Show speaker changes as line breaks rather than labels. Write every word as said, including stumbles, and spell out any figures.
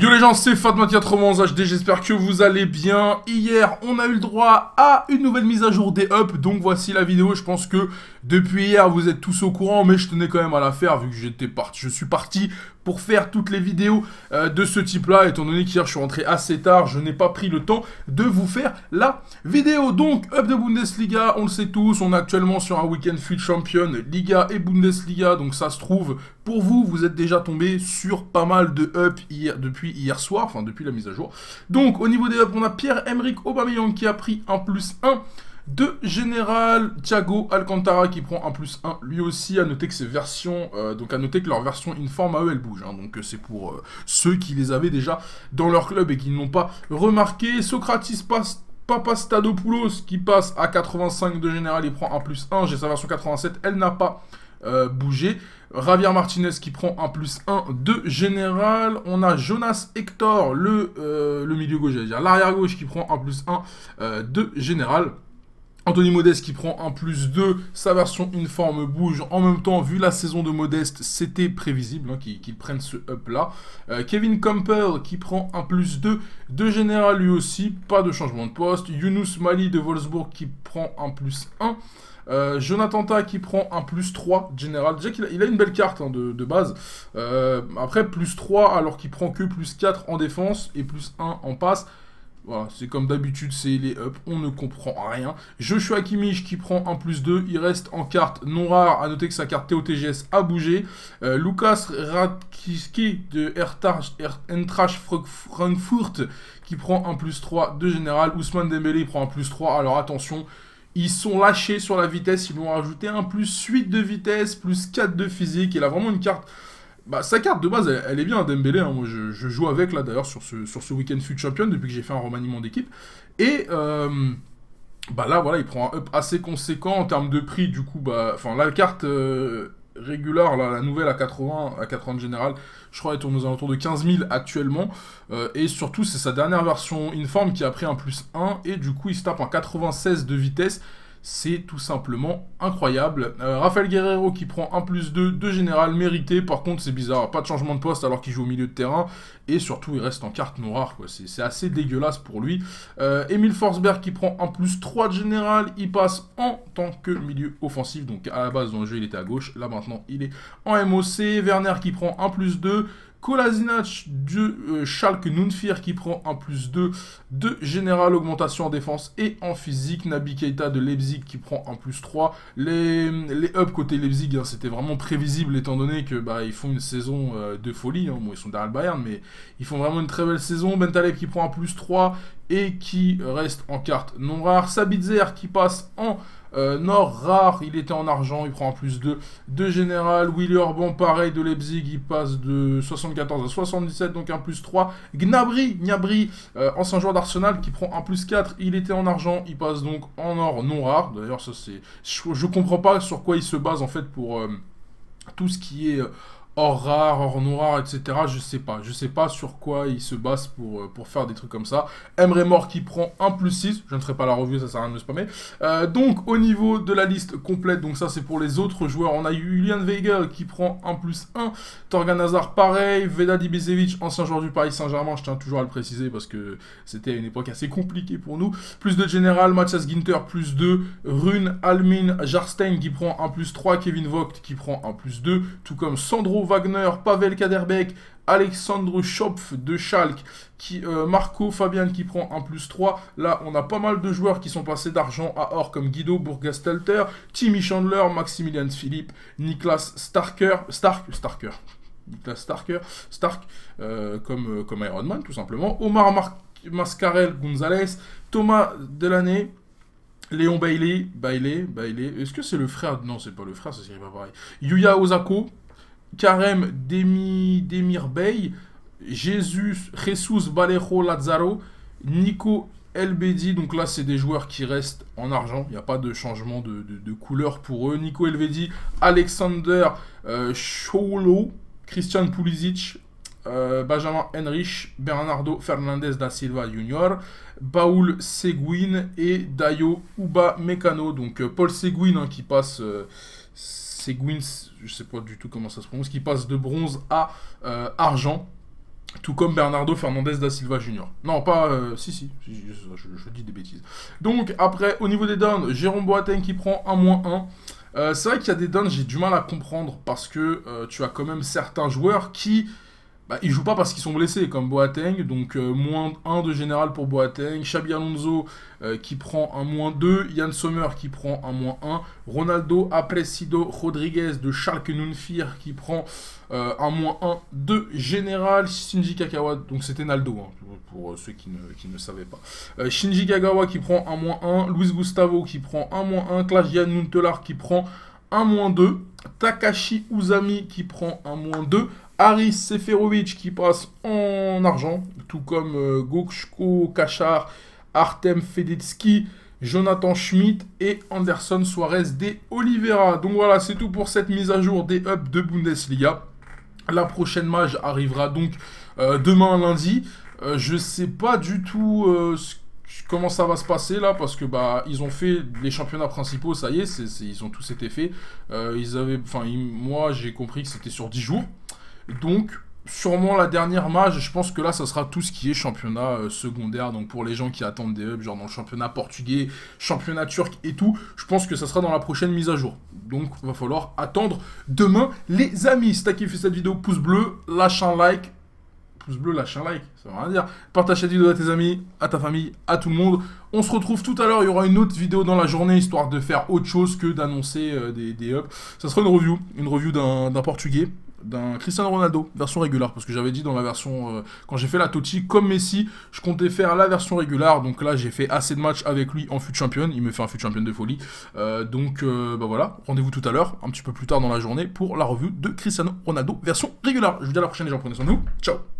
Yo les gens, c'est Fatma quatre-vingts H D, j'espère que vous allez bien. Hier, on a eu le droit à une nouvelle mise à jour des ups, donc voici la vidéo. Je pense que depuis hier, vous êtes tous au courant, mais je tenais quand même à la faire vu que j'étais parti, je suis parti pour faire toutes les vidéos euh, de ce type-là, étant donné qu'hier, je suis rentré assez tard, je n'ai pas pris le temps de vous faire la vidéo. Donc, up de Bundesliga, on le sait tous, on est actuellement sur un week-end FUT Champion, Liga et Bundesliga, donc ça se trouve, pour vous, vous êtes déjà tombé sur pas mal de up hier, depuis hier soir, enfin depuis la mise à jour. Donc, au niveau des up, on a Pierre-Emerick Aubameyang qui a pris un plus un. De Général, Thiago Alcantara qui prend un plus un, lui aussi. À noter que ces versions, euh, donc à noter que leur version Inform à eux, elle bouge, hein, donc euh, c'est pour euh, ceux qui les avaient déjà dans leur club et qui n'ont pas remarqué. Socratis passe Papastadopoulos qui passe à quatre-vingt-cinq de Général, il prend un plus un, j'ai sa version quatre-vingt-sept, elle n'a pas euh, bougé. Javier Martinez qui prend un plus un de Général. On a Jonas Hector, le, euh, le milieu gauche, j'allais dire, l'arrière gauche qui prend un plus un euh, de Général. Anthony Modeste qui prend un plus deux, sa version Informe bouge. En même temps, vu la saison de Modeste, c'était prévisible hein, qu'il qu'il prenne ce up-là. Euh, Kevin Campbell qui prend un plus deux de Général lui aussi, pas de changement de poste. Younous Mali de Wolfsburg qui prend un plus un. Euh, Jonathan Ta qui prend un plus trois Général. Déjà qu'il a, il a une belle carte hein, de, de base. Euh, après, plus trois alors qu'il prend que plus quatre en défense et plus un en passe. Voilà, c'est comme d'habitude, c'est les ups, on ne comprend rien. Joshua Kimmich qui prend un plus deux, il reste en carte non rare. À noter que sa carte T O T G S a bougé. Euh, Lucas Radkiski de Eintracht Frankfurt qui prend un plus trois de Général. Ousmane Dembélé prend un plus trois, alors attention. Ils sont lâchés sur la vitesse, ils lui ont rajouté un plus huit de vitesse, plus quatre de physique. Il a vraiment une carte... Bah, sa carte de base, elle, elle est bien, Dembélé. Hein. Moi, je, je joue avec, là, d'ailleurs, sur ce, sur ce week-end FUT Champion, depuis que j'ai fait un remaniement d'équipe. Et, euh, bah là, voilà, il prend un up assez conséquent en termes de prix. Du coup, bah, enfin, la carte euh, régulière, là, la nouvelle à quatre-vingts, à quatre-vingts de Général, je crois, elle tourne aux alentours de quinze mille actuellement. Euh, et surtout, c'est sa dernière version Informe qui a pris un plus un. Et du coup, il se tape en quatre-vingt-seize de vitesse. C'est tout simplement incroyable. Euh, Rafael Guerreiro qui prend un plus deux de Général mérité. Par contre, c'est bizarre. Pas de changement de poste alors qu'il joue au milieu de terrain. Et surtout, il reste en carte noire. C'est assez dégueulasse pour lui. Euh, Emile Forsberg qui prend un plus trois de Général. Il passe en tant que milieu offensif. Donc à la base, dans le jeu, il était à gauche. Là, maintenant, il est en M O C. Werner qui prend un plus deux. Kolasinac de euh, Schalke Nunfir qui prend un plus deux de Général, augmentation en défense et en physique. Naby Keita de Leipzig qui prend un plus trois. Les, les ups côté Leipzig, hein, c'était vraiment prévisible étant donné que bah, ils font une saison euh, de folie. Hein. Bon, ils sont derrière le Bayern, mais ils font vraiment une très belle saison. Bentaleb qui prend un plus trois et qui reste en carte non rare. Sabitzer qui passe en Euh, Nord rare, il était en argent, il prend un plus deux de Général. Willy Orban, pareil, de Leipzig, il passe de soixante-quatorze à soixante-dix-sept, donc un plus trois. Gnabry, Gnabry, euh, ancien joueur d'Arsenal, qui prend un plus quatre, il était en argent, il passe donc en or non rare. D'ailleurs, ça c'est, je, je comprends pas sur quoi il se base en fait pour euh, tout ce qui est... Euh, or rare, or non rare, et cetera. Je sais pas. Je sais pas sur quoi il se base pour, pour faire des trucs comme ça. Emre Mor qui prend un plus six. Je ne ferai pas la revue, ça sert à rien de me spammer. Euh, donc, au niveau de la liste complète, donc ça c'est pour les autres joueurs. On a Julian Weigl qui prend un plus un. Torgan Hazard, pareil. Vedad Ibisevic, ancien joueur du Paris Saint-Germain. Je tiens toujours à le préciser parce que c'était une époque assez compliquée pour nous. Plus de Général, Matthias Ginter, plus deux. Rune, Almin, Jarstein qui prend un plus trois. Kevin Vogt qui prend un plus deux. Tout comme Sandro Wagner, Pavel Kaderbeck, Alexandre Schopf de Schalke, qui, euh, Marco Fabian qui prend un plus trois. Là, on a pas mal de joueurs qui sont passés d'argent à or, comme Guido Burgastelter, Timmy Chandler, Maximilian Philippe, Niklas Starker, Stark, Starker, Niklas Starker, Stark, euh, comme, euh, comme Iron Man, tout simplement, Omar Mar Mascarel Gonzalez, Thomas Delaney, Léon Bailey, Bailey, Bailey, est-ce que c'est le frère? Non, c'est pas le frère, ça serait pas pareil. Yuya Osako, Karem Demi, Demir Bey, Jesus, Jesus Balejo Lazaro, Nico Elbedi. Donc là, c'est des joueurs qui restent en argent. Il n'y a pas de changement de, de, de couleur pour eux. Nico Elbedi, Alexander euh, Cholo, Christian Pulisic, euh, Benjamin Henrich, Bernardo Fernandez da Silva Junior, Baoul Seguin et Dayo Uba Mekano. Donc euh, Paul Seguin hein, qui passe... Euh, Seguin, je sais pas du tout comment ça se prononce, qui passe de bronze à euh, argent. Tout comme Bernardo Fernandez da Silva Junior Non, pas... Euh, si, si, je, je, je dis des bêtises. Donc, après, au niveau des downs, Jérôme Boateng qui prend un moins un. Euh, c'est vrai qu'il y a des downs, j'ai du mal à comprendre, parce que euh, tu as quand même certains joueurs qui... Bah, ils jouent pas parce qu'ils sont blessés, comme Boateng, donc euh, moins un de général pour Boateng, Xabi Alonso euh, qui prend un moins deux, Yann Sommer qui prend un moins un, Ronaldo Aparecido Rodriguez de Schalke Nunfir qui prend euh, un moins un de général, Shinji Kagawa, donc c'était Naldo, hein, pour, pour ceux qui ne, qui ne savaient pas, euh, Shinji Kagawa qui prend un moins un, Luis Gustavo qui prend un moins un, Klaas-Jan Huntelaar qui prend un moins deux, Takashi Uzami qui prend un moins deux, Haris Seferovic qui passe en argent, tout comme euh, Gokshko Kachar, Artem Fedetsky, Jonathan Schmidt et Anderson Suarez de Oliveira. Donc voilà, c'est tout pour cette mise à jour des hubs de Bundesliga. La prochaine match arrivera donc euh, demain lundi. Euh, je sais pas du tout euh, comment ça va se passer là, parce que bah ils ont fait les championnats principaux, ça y est, c'est, c'est, ils ont tous été faits. Euh, ils avaient, enfin moi j'ai compris que c'était sur dix jours. Donc, sûrement la dernière match, je pense que là, ça sera tout ce qui est championnat euh, secondaire. Donc, pour les gens qui attendent des hubs, genre dans le championnat portugais, championnat turc et tout, je pense que ça sera dans la prochaine mise à jour. Donc, il va falloir attendre demain, les amis. Si t'as kiffé cette vidéo, pouce bleu, lâche un like. Pouce bleu, lâche un like, ça veut rien dire. Partage cette vidéo à tes amis, à ta famille, à tout le monde. On se retrouve tout à l'heure, il y aura une autre vidéo dans la journée, histoire de faire autre chose que d'annoncer euh, des, des hubs. Ça sera une review, une review d'un d'un Portugais, d'un Cristiano Ronaldo, version régulière, parce que j'avais dit dans la version, euh, quand j'ai fait la Totti, comme Messi, je comptais faire la version régulière, donc là j'ai fait assez de matchs avec lui en fut champion, il me fait un fut champion de folie, euh, donc euh, bah voilà, rendez-vous tout à l'heure, un petit peu plus tard dans la journée, pour la review de Cristiano Ronaldo, version régulière. Je vous dis à la prochaine les gens, prenez soin de vous, ciao.